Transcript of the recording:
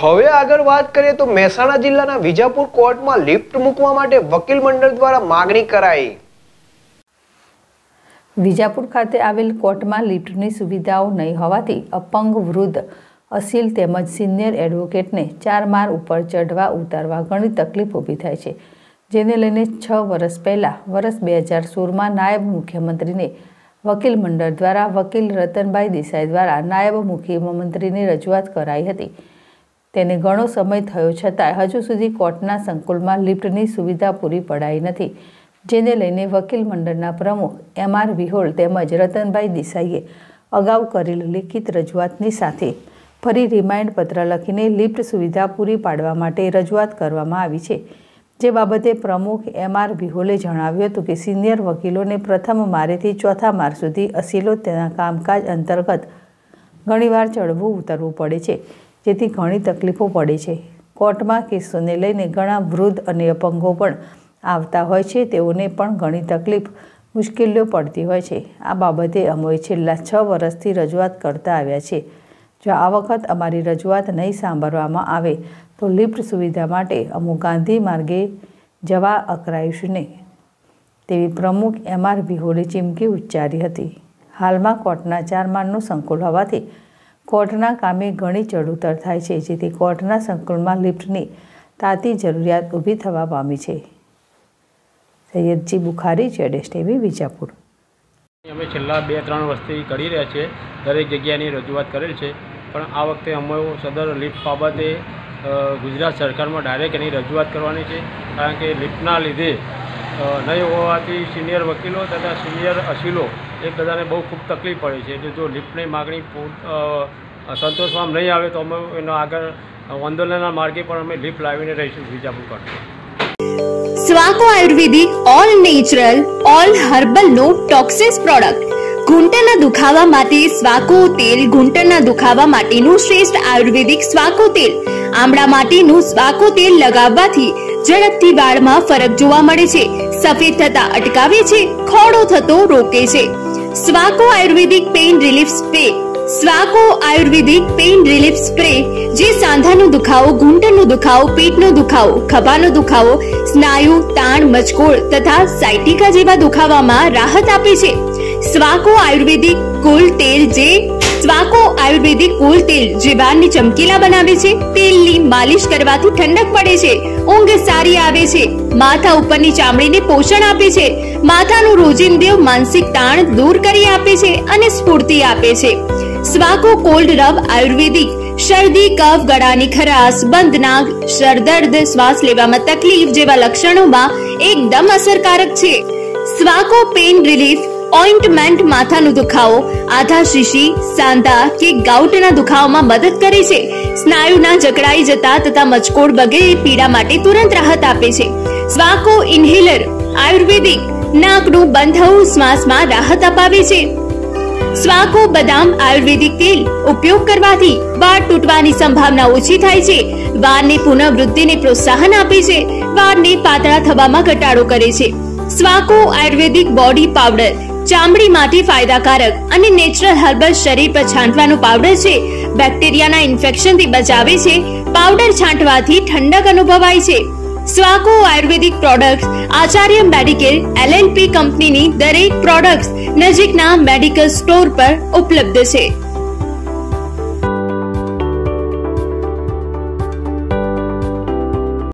હવે આગળ વાત કરીએ તો મહેસાણા જિલ્લાના વિજાપુર કોર્ટમાં લિફ્ટ મૂકવા માટે વકીલ મંડળ દ્વારા માંગણી કરાઈ। વિજાપુર ખાતે આવેલ કોર્ટમાં લિફ્ટની સુવિધાઓ નહીં હોવાથી અપંગ વૃદ્ધ અસીલ તેમજ સિનિયર એડવોકેટને 4 માળ ઉપર ચઢવા ઉતારવા ઘણી તકલીફ ઊભી થાય છે, જેને લઈને 6 વર્ષ પહેલા વર્ષ 2016માં નાયબ મુખ્યમંત્રીને વકીલ મંડળ દ્વારા વકીલ રતનભાઈ દેસાઈ દ્વારા નાયબ મુખ્યમંત્રીને રજૂઆત કરાઈ હતી। તેને ઘણો સમય થયો છતાં હજુ સુધી કોર્ટના સંકુલમાં લિફ્ટની સુવિધા પૂરી પડાઈ નથી, જેને લઈને વકીલ મંડળના પ્રમુખ MR વિહોળ તેમજ રતનભાઈ દેસાઈએ અગાઉ કરેલ લિખિત રજૂઆતની સાથે ફરી રિમાઇન્ડ પત્ર લખીને લિફ્ટ સુવિધા પૂરી પાડવા માટે રજૂઆત કરવામાં આવી છે। જે બાબતે પ્રમુખ MR વિહોલે જણાવ્યું હતું કે સિનિયર વકીલોને પ્રથમ માળેથી 4થા માળ સુધી અસીલો તેના કામકાજ અંતર્ગત ઘણીવાર ચડવું ઉતરવું પડે છે, જેથી ઘણી તકલીફો પડે છે। કોર્ટમાં કેસોને લઈને ઘણા વૃદ્ધ અને અપંગો પણ આવતા હોય છે, તેઓને પણ ઘણી તકલીફ મુશ્કેલીઓ પડતી હોય છે। આ બાબતે અમે છેલ્લા 6 વર્ષથી રજૂઆત કરતા આવ્યા છે। જો આ વખત અમારી રજૂઆત નહીં સાંભળવામાં આવે તો લિફ્ટ સુવિધા માટે અમે ગાંધી માર્ગે જવા અકરાઈશું નહીં, તેવી પ્રમુખ MR વિહોલે ચીમકી ઉચ્ચારી હતી। હાલમાં કોર્ટના 4 માળનું સંકુલ હોવાથી કોર્ટના કામે ઘણી ચઢઉતર થાય છે, જેથી કોર્ટના સંકુલમાં લિફ્ટની તાતી જરૂરિયાત ઊભી થવા પામી છે। સૈયદજી બુખારી, ZSTV, વિજાપુર। અમે છેલ્લા 2-3 વર્ષથી કરી રહ્યા છીએ, દરેક જગ્યાની રજૂઆત કરેલ છે, પણ આ વખતે અમે સદર લિફ્ટ બાબતે ગુજરાત સરકારમાં ડાયરેક્ટ એની રજૂઆત કરવાની છે, કારણ કે લિફ્ટના લીધે નહીં હોવાથી સિનિયર વકીલો તથા સિનિયર અસીલો એ બધાને બહુ ખૂબ તકલીફ પડે છે। એટલે જો લિફ્ટની માગણી સંતોષવામાં નહીં આવે તો અમે એનો આગળ આંદોલનના માર્ગે પણ અમે લિફ્ટ લાવીને રહીશું વિજાપુર કોર્ટમાં। Swaco ayurvedic all natural all herbal no toxins product. ઘૂંટણના દુખાવા માટે સ્વાકો તેલ, ઘૂંટણના દુખાવા માટેનું શ્રેષ્ઠ આયુર્વેદિક સ્વાકો તેલ, આમળા માટેનું સ્વાકો તેલ લગાવવાથી ઝડપથી વાળમાં ફરક જોવા મળે છે, સફેદ થતા અટકાવે છે, ખોડો થતો રોકે છે। Swaco ayurvedic pain relief spray. Swaco ayurvedic pain relief spray જે સાંધાનો દુખાવો, ઘૂંટણનો દુખાવો, પેટનો દુખાવો, ખભાનો દુખાવો, સ્નાયુ તાણ, મચકોડ તથા સાયટિકા જેવા દુખાવામાં રાહત આપે છે। સ્વાકો આયુર્વેદિક કુલ તેલ જે સ્વાકો આયુર્વેદિક કુલ તેલ જે વાળને ચમકીલા બનાવે છે, તેલની માલિશ કરવાથી ઠંડક પડે છે, ઊંઘ સારી આવે છે, માથા ઉપરની ચામડીને પોષણ આપે છે, માથાનું રોજિંદુ માનસિક તાણ દૂર કરી આપે છે અને સ્ફૂર્તિ આપે છે। સ્વાકો કોલ્ડ રબ આયુર્વેદિક શરદી, કફ, ગળાની ખરાશ, બંધ નાક, સરદર્દ, શ્વાસ લેવામાં તકલીફ જેવા લક્ષણોમાં એકદમ અસરકારક છે। સ્વાકો પેઇન રિલીફ ઓઇન્ટમેન્ટ માથાનો દુખાવો, આધા શીશી, સાંધા કે ગાઉટના દુખાવામાં મદદ કરે છે, સ્નાયુના જકડાઈ જતા તથા મચકોડ વગેરે પીડા માટે તુરંત રાહત આપે છે। સ્વાકો ઇન્હેલર આયુર્વેદિક નાકનું બંધાવું શ્વાસમાં રાહત અપાવે છે। સ્વાકો બદામ આયુર્વેદિક તેલ ઉપયોગ કરવાથી વાળ તૂટવાની સંભાવના ઓછી થાય છે, વાળની પુનઃવૃદ્ધિને પ્રોત્સાહન આપે છે, વાળને પાતળા થવામાં ઘટાડો કરે છે। સ્વાકો આયુર્વેદિક બોડી પાવડર ચામડી માટે ફાયદાકારક અને નેચરલ હર્બલ શરીર પર છાંટવાનો પાવડર છે, બેક્ટેરિયાના ઇન્ફેક્શનથી બચાવે છે, પાવડર છાંટવાથી ઠંડક અનુભવાય છે। Swaco ayurvedic products Acharya medicare LLP કંપનીની દરેક પ્રોડક્ટ્સ નજીકના મેડિકલ સ્ટોર પર ઉપલબ્ધ છે।